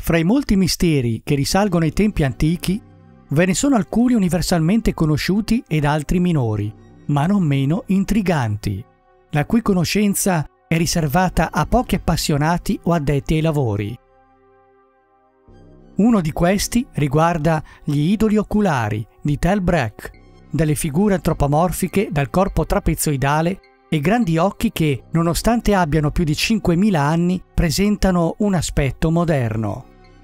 Fra i molti misteri che risalgono ai tempi antichi, ve ne sono alcuni universalmente conosciuti ed altri minori, ma non meno intriganti, la cui conoscenza è riservata a pochi appassionati o addetti ai lavori. Uno di questi riguarda gli idoli oculari di Tel Brek, delle figure antropomorfiche dal corpo trapezoidale e grandi occhi che, nonostante abbiano più di 5.000 anni, presentano un aspetto moderno.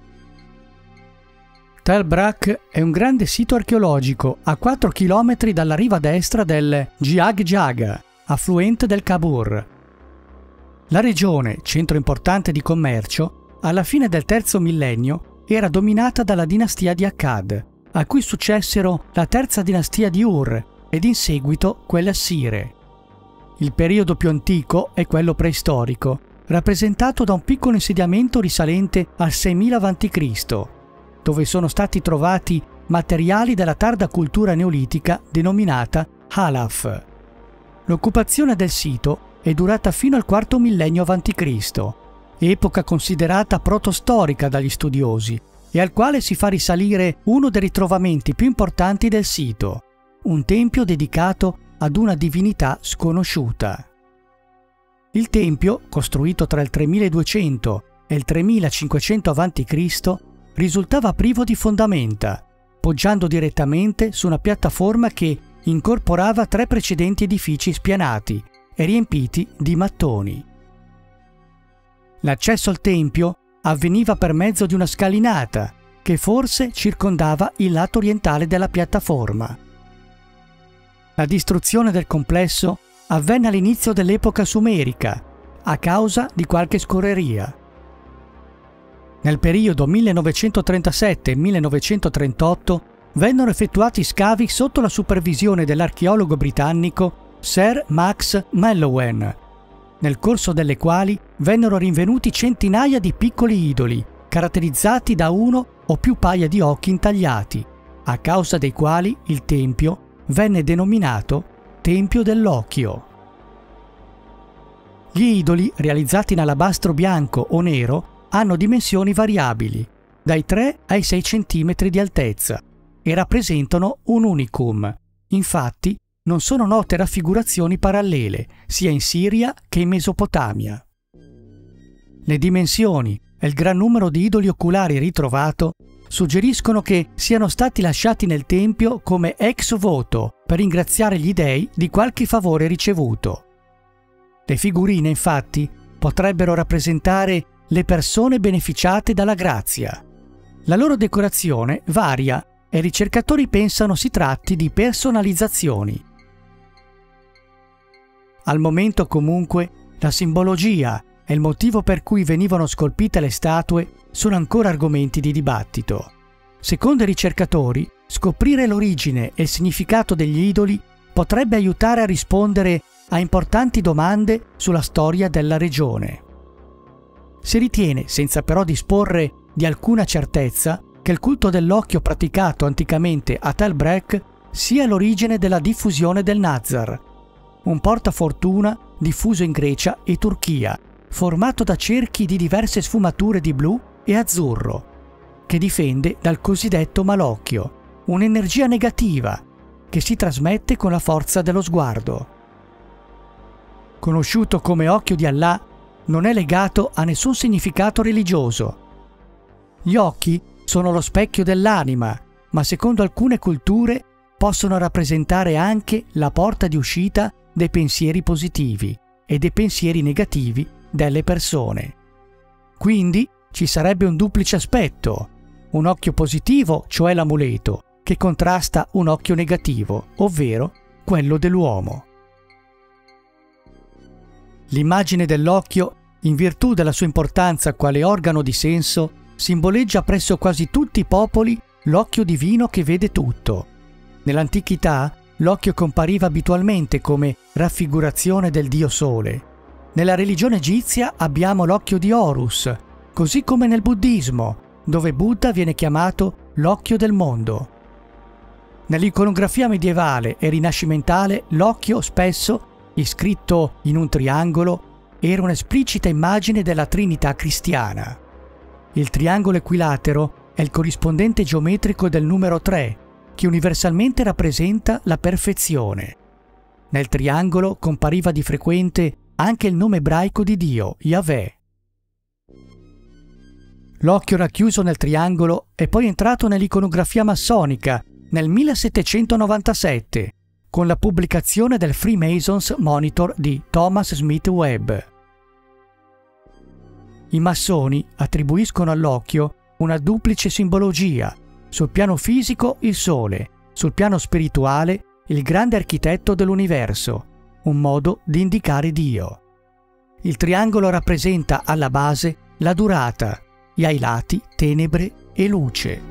Tel Brak è un grande sito archeologico a 4 km dalla riva destra del Giag Jaga, affluente del Khabur. La regione, centro importante di commercio, alla fine del III millennio era dominata dalla dinastia di Akkad, a cui successero la terza dinastia di Ur ed in seguito quella assire. Il periodo più antico è quello preistorico, rappresentato da un piccolo insediamento risalente al 6000 a.C., dove sono stati trovati materiali della tarda cultura neolitica denominata Halaf. L'occupazione del sito è durata fino al IV millennio a.C., epoca considerata protostorica dagli studiosi e al quale si fa risalire uno dei ritrovamenti più importanti del sito, un tempio dedicato ad una divinità sconosciuta. Il tempio, costruito tra il 3200 e il 3500 a.C., risultava privo di fondamenta, poggiando direttamente su una piattaforma che incorporava 3 precedenti edifici spianati e riempiti di mattoni. L'accesso al tempio avveniva per mezzo di una scalinata che forse circondava il lato orientale della piattaforma. La distruzione del complesso avvenne all'inizio dell'epoca sumerica, a causa di qualche scorreria. Nel periodo 1937-1938 vennero effettuati scavi sotto la supervisione dell'archeologo britannico Sir Max Mallowan, nel corso delle quali vennero rinvenuti centinaia di piccoli idoli, caratterizzati da uno o più paia di occhi intagliati, a causa dei quali il tempio venne denominato Tempio dell'Occhio. Gli idoli, realizzati in alabastro bianco o nero, hanno dimensioni variabili, dai 3 ai 6 cm di altezza, e rappresentano un unicum. Infatti, non sono note raffigurazioni parallele, sia in Siria che in Mesopotamia. Le dimensioni e il gran numero di idoli oculari ritrovato suggeriscono che siano stati lasciati nel tempio come ex voto per ringraziare gli dei di qualche favore ricevuto. Le figurine, infatti, potrebbero rappresentare le persone beneficiate dalla grazia. La loro decorazione varia e i ricercatori pensano si tratti di personalizzazioni. Al momento, comunque, la simbologia e il motivo per cui venivano scolpite le statue sono ancora argomenti di dibattito. Secondo i ricercatori, scoprire l'origine e il significato degli idoli potrebbe aiutare a rispondere a importanti domande sulla storia della regione. Si ritiene, senza però disporre di alcuna certezza, che il culto dell'occhio praticato anticamente a Tel Brek sia l'origine della diffusione del Nazar, un portafortuna diffuso in Grecia e Turchia, formato da cerchi di diverse sfumature di blu e azzurro, che difende dal cosiddetto malocchio, un'energia negativa che si trasmette con la forza dello sguardo. Conosciuto come occhio di Allah, non è legato a nessun significato religioso. Gli occhi sono lo specchio dell'anima, ma secondo alcune culture possono rappresentare anche la porta di uscita dei pensieri positivi e dei pensieri negativi delle persone. Quindi ci sarebbe un duplice aspetto, un occhio positivo, cioè l'amuleto, che contrasta un occhio negativo, ovvero quello dell'uomo. L'immagine dell'occhio, in virtù della sua importanza quale organo di senso, simboleggia presso quasi tutti i popoli l'occhio divino che vede tutto. Nell'antichità l'occhio compariva abitualmente come raffigurazione del dio Sole. Nella religione egizia abbiamo l'occhio di Horus, così come nel buddismo, dove Buddha viene chiamato l'occhio del mondo. Nell'iconografia medievale e rinascimentale l'occhio spesso, iscritto in un triangolo, era un'esplicita immagine della Trinità cristiana. Il triangolo equilatero è il corrispondente geometrico del numero 3, che universalmente rappresenta la perfezione. Nel triangolo compariva di frequente anche il nome ebraico di Dio, Yahweh. L'occhio racchiuso nel triangolo è poi entrato nell'iconografia massonica nel 1797, con la pubblicazione del Freemasons Monitor di Thomas Smith Webb. I massoni attribuiscono all'occhio una duplice simbologia: sul piano fisico il Sole, sul piano spirituale il grande architetto dell'universo, un modo di indicare Dio. Il triangolo rappresenta alla base la durata e ai lati tenebre e luce.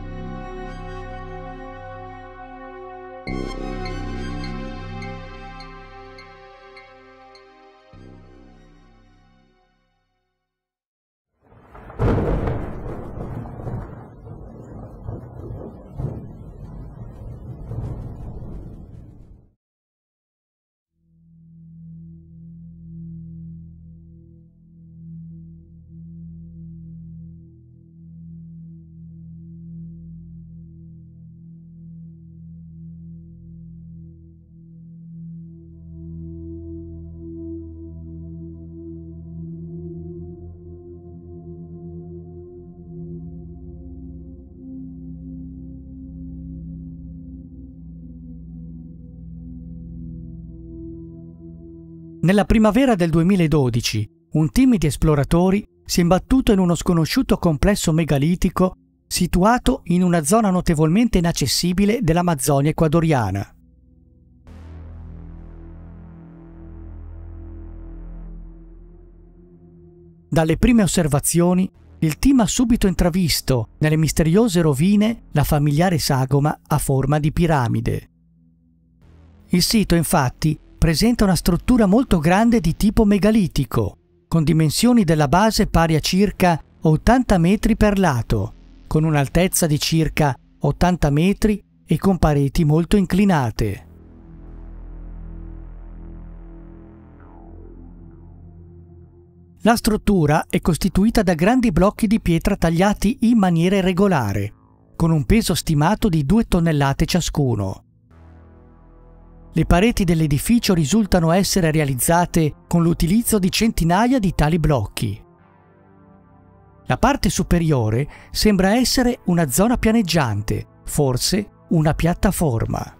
Nella primavera del 2012, un team di esploratori si è imbattuto in uno sconosciuto complesso megalitico situato in una zona notevolmente inaccessibile dell'Amazzonia ecuadoriana. Dalle prime osservazioni, il team ha subito intravisto nelle misteriose rovine la familiare sagoma a forma di piramide. Il sito, infatti, presenta una struttura molto grande di tipo megalitico, con dimensioni della base pari a circa 80 metri per lato, con un'altezza di circa 80 metri e con pareti molto inclinate. La struttura è costituita da grandi blocchi di pietra tagliati in maniera irregolare, con un peso stimato di 2 tonnellate ciascuno. Le pareti dell'edificio risultano essere realizzate con l'utilizzo di centinaia di tali blocchi. La parte superiore sembra essere una zona pianeggiante, forse una piattaforma.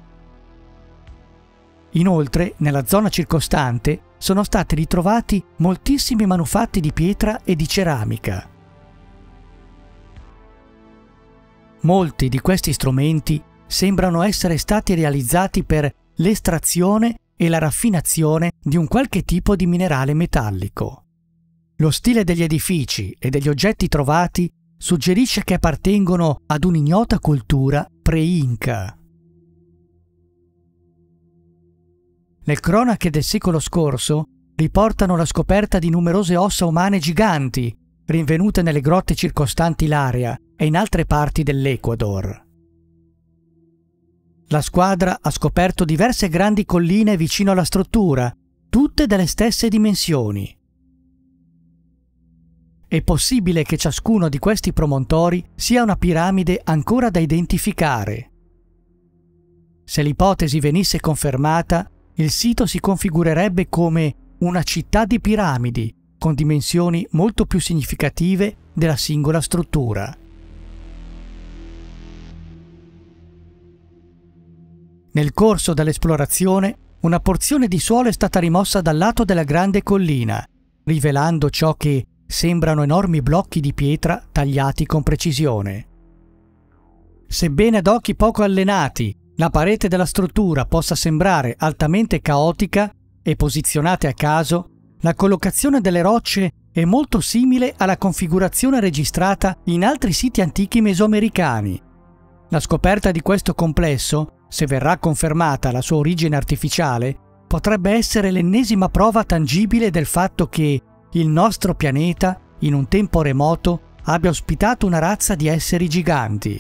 Inoltre, nella zona circostante sono stati ritrovati moltissimi manufatti di pietra e di ceramica. Molti di questi strumenti sembrano essere stati realizzati per l'estrazione e la raffinazione di un qualche tipo di minerale metallico. Lo stile degli edifici e degli oggetti trovati suggerisce che appartengono ad un'ignota cultura pre-Inca. Le cronache del secolo scorso riportano la scoperta di numerose ossa umane giganti, rinvenute nelle grotte circostanti l'area e in altre parti dell'Ecuador. La squadra ha scoperto diverse grandi colline vicino alla struttura, tutte delle stesse dimensioni. È possibile che ciascuno di questi promontori sia una piramide ancora da identificare. Se l'ipotesi venisse confermata, il sito si configurerebbe come una città di piramidi, con dimensioni molto più significative della singola struttura. Nel corso dell'esplorazione, una porzione di suolo è stata rimossa dal lato della grande collina, rivelando ciò che sembrano enormi blocchi di pietra tagliati con precisione. Sebbene ad occhi poco allenati la parete della struttura possa sembrare altamente caotica e posizionata a caso, la collocazione delle rocce è molto simile alla configurazione registrata in altri siti antichi mesoamericani. La scoperta di questo complesso, se verrà confermata la sua origine artificiale, potrebbe essere l'ennesima prova tangibile del fatto che il nostro pianeta, in un tempo remoto, abbia ospitato una razza di esseri giganti.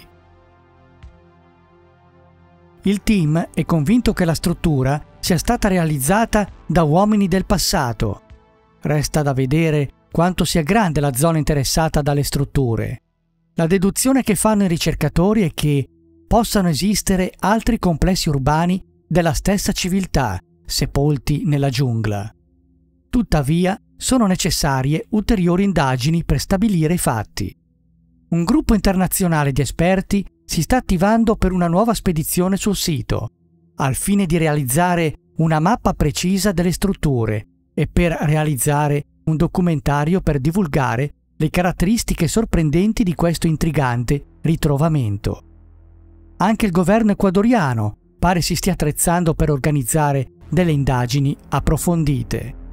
Il team è convinto che la struttura sia stata realizzata da uomini del passato. Resta da vedere quanto sia grande la zona interessata dalle strutture. La deduzione che fanno i ricercatori è che possano esistere altri complessi urbani della stessa civiltà sepolti nella giungla. Tuttavia, sono necessarie ulteriori indagini per stabilire i fatti. Un gruppo internazionale di esperti si sta attivando per una nuova spedizione sul sito, al fine di realizzare una mappa precisa delle strutture e per realizzare un documentario per divulgare le caratteristiche sorprendenti di questo intrigante ritrovamento. Anche il governo ecuadoriano pare si stia attrezzando per organizzare delle indagini approfondite.